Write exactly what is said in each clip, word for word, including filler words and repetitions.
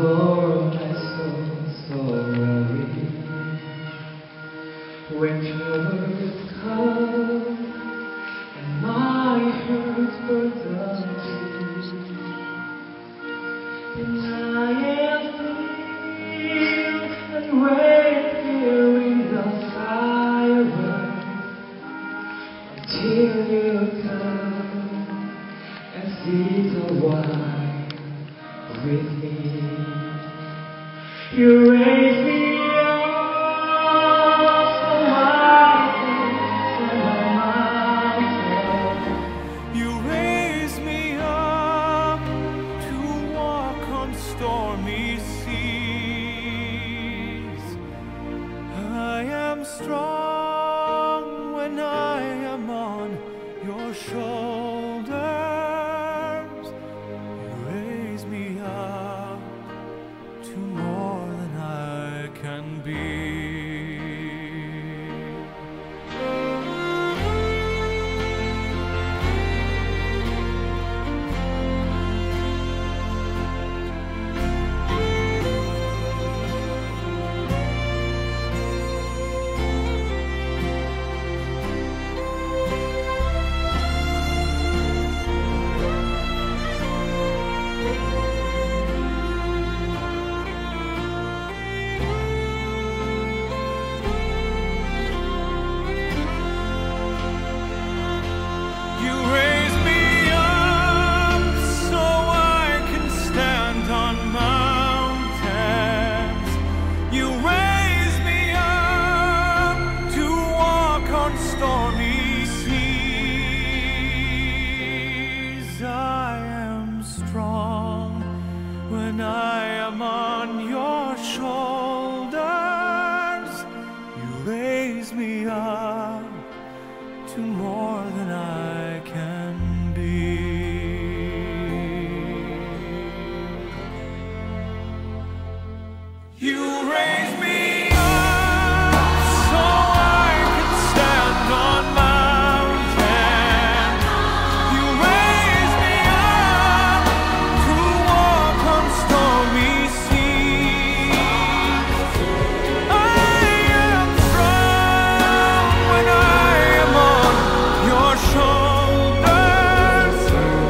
for my soul sorrowing. When troubles come and my heart burdens deep, and I am filled and wait here in the firework until you come and sit a while with me. You raise me up from my place and the mountain. You raise me up to walk on stormy seas. I am strong when I am on your shoulders. You raise me up to more than I can be. Stormy seas, I am strong when I am on your shoulders. You raise me up to more than I can be. You raise me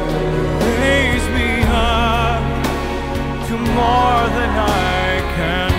more than I can